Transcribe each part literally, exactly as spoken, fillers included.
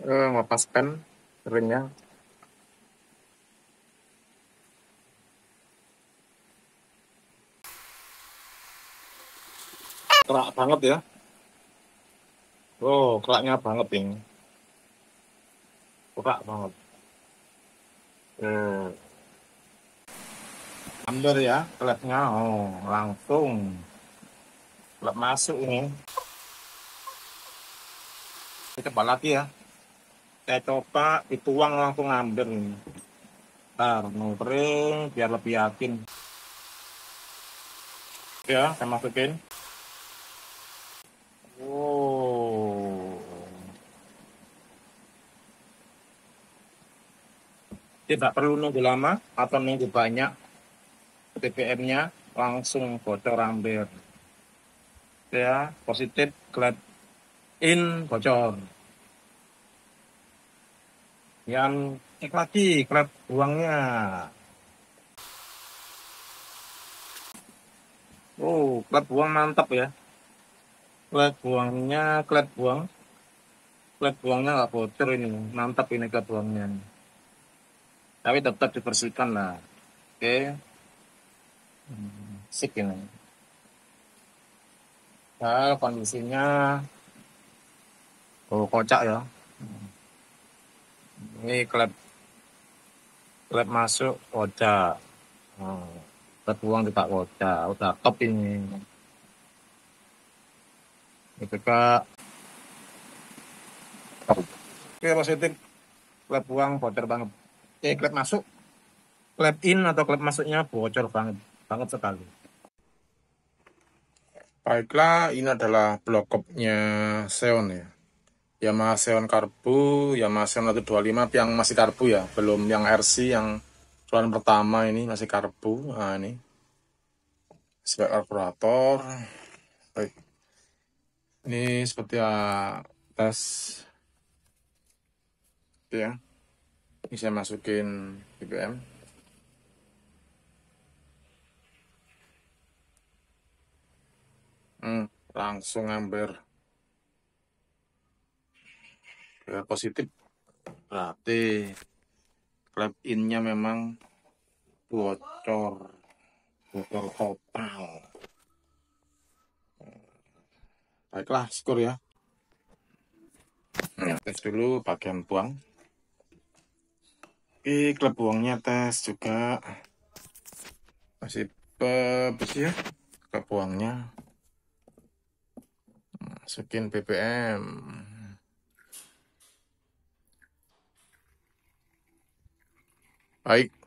Eh, melepaskan ringnya. Kerak banget ya. Oh, keraknya banget ini. Kerak banget. Oh, ambil ya klepnya. Oh, langsung klep masuk ini. Kita coba lagi ya. Saya coba dituang langsung ambil ini. Ntar nunggu kering biar lebih yakin. Ya, saya masukin. Oh, tidak perlu nunggu lama atau nunggu banyak B B M-nya, langsung bocor ambil. Ya, positif glad in bocor. Yang cek lagi klep buangnya. Oh, klep buang mantap ya. Klep buangnya, klep buang, klep buangnya nggak bocor ini, mantap ini klep buangnya. Tapi tetap dibersihkan lah. Oke, sip ini. Nah, kondisinya oh kocak ya. Ini klep klep masuk kocak. Oh, klep buang tidak kocak, udah top ini. Itu kak. Oke positif, klep buang bocor banget. Oke, klep masuk. Klep in atau klep masuknya bocor banget, banget sekali. Baiklah, ini adalah blok kopnya Xeon ya. Yamaha Xeon Karbu, Yamaha Xeon seratus dua puluh lima yang masih karbu ya, belum yang R C yang keluaran pertama ini masih karbu. Nah ini spek karburator. Baik, ini seperti ya, tes ya. Ini saya masukin B B M. Hmm, langsung ambil ya, positif. Berarti klep innya memang bocor, bocor total. Baiklah, skor ya. Nah, tes dulu bagian buang. Oke, klep buangnya tes juga. Masih bersih ya klep buangnya. Masukin B B M. Baik.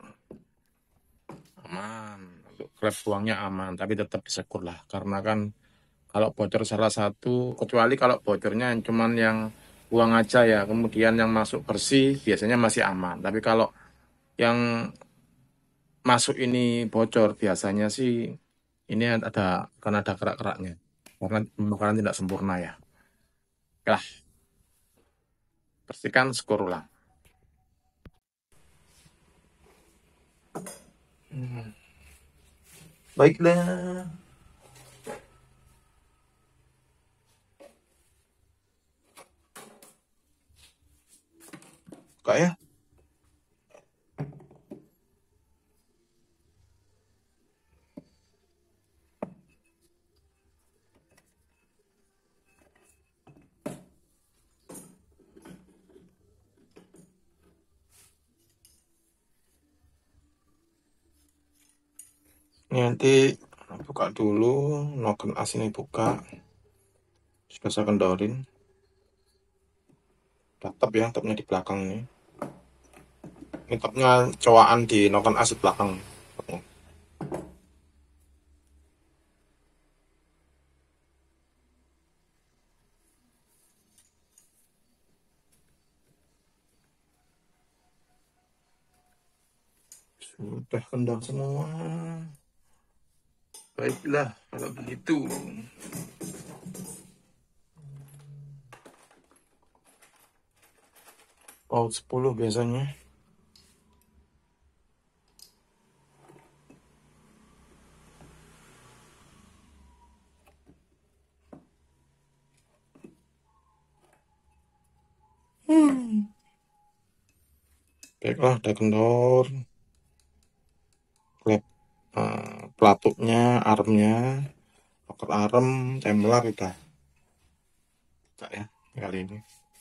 Aman. Untuk klep buangnya aman, tapi tetap disekur lah. Karena kan kalau bocor salah satu, kecuali kalau bocornya cuman yang buang aja ya, kemudian yang masuk bersih, biasanya masih aman. Tapi kalau yang masuk ini bocor, biasanya sih ini ada, karena ada kerak-keraknya. Karena pembakaran tidak sempurna ya. Oke lah, bersihkan, skor ulang. Hmm. Baiklah. Kak ya? Ini nanti buka dulu, noken as ini buka. Sudah saya kendorin. Udah top ya, topnya di belakang ini. Ini topnya cowakan di noken as di belakang. Sudah kendor semua. Baiklah, kalau begitu. Paut sepuluh biasanya. Hmm. Baiklah, udah kendor. Klep uh, pelatupnya, armnya, rocker arm, templar udah. Tak ya, kali ini.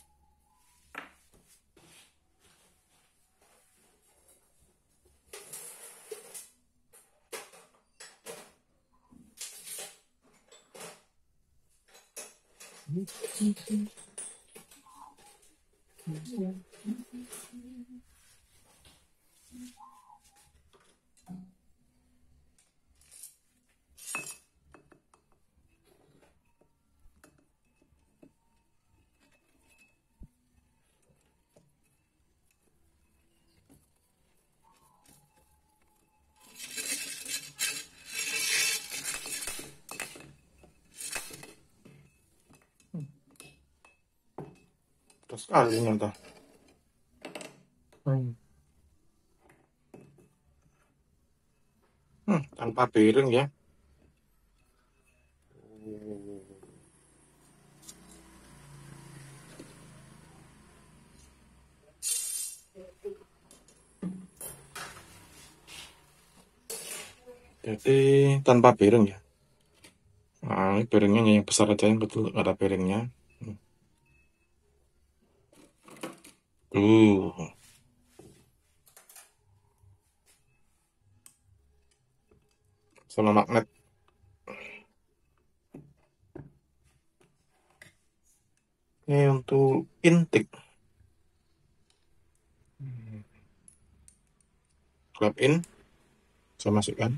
Terus kali ini entah. Hmm. Hmm, tanpa bearing ya. Jadi tanpa bearing ya. Nah, ini bearingnya yang besar aja, yang kecil nggak ada bearingnya. Uh, sama magnet. Ini untuk intake. Klep in, saya masukkan.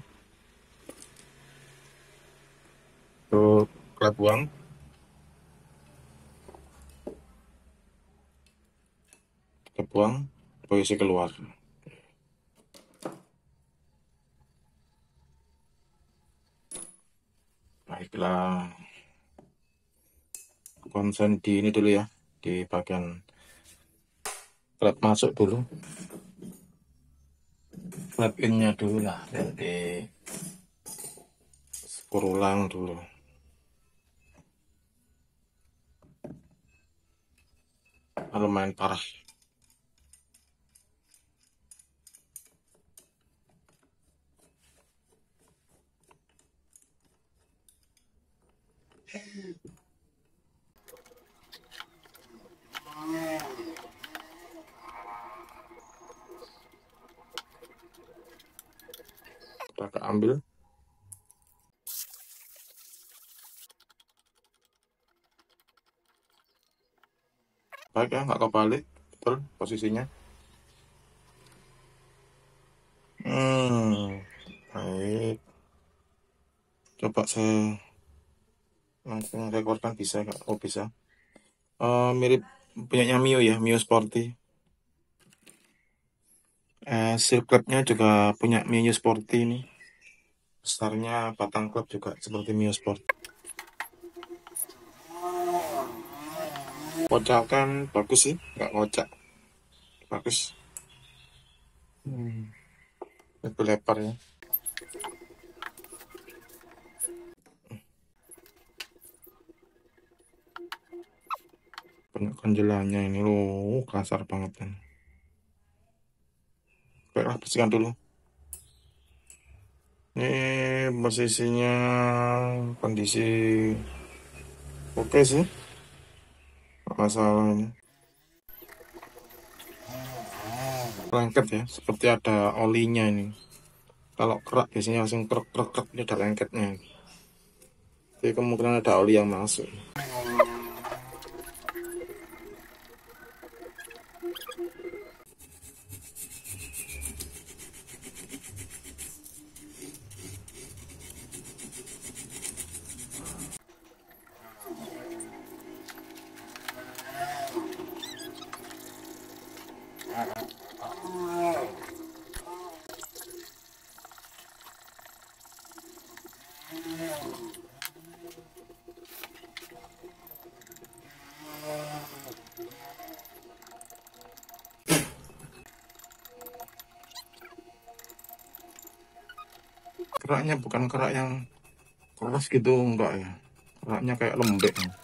Untuk klep buang. Klep buang, posisi keluar. Baiklah. Konsen di ini dulu ya, di bagian klep masuk dulu. Klep innya dulu lah, jadi spur ulang dulu. Lumayan parah. Kita ambil. Baik ya, nggak kebalik, betul posisinya. Hmm, baik. Coba saya langsung rekordan, bisa nggak? Oh bisa. Uh, mirip punyanya Mio ya, Mio Sporty. Eh, seal klipnya juga punya Mio Sporty ini. Besarnya batang klip juga seperti Mio Sport. Kocakan bagus sih, nggak ngocak. Bagus. Hmm, lebih lebar ya. Banyak kanjelannya ini loh, kasar banget kan. Baiklah, bersihkan dulu. Ini posisinya kondisi oke sih, nggak masalah ini. Lengket ya, seperti ada olinya ini. Kalau kerak biasanya langsung krek krek krek, ini ada lengketnya. Jadi kemungkinan ada oli yang masuk. Keraknya bukan kerak yang keras gitu, enggak ya. Keraknya kayak lembek.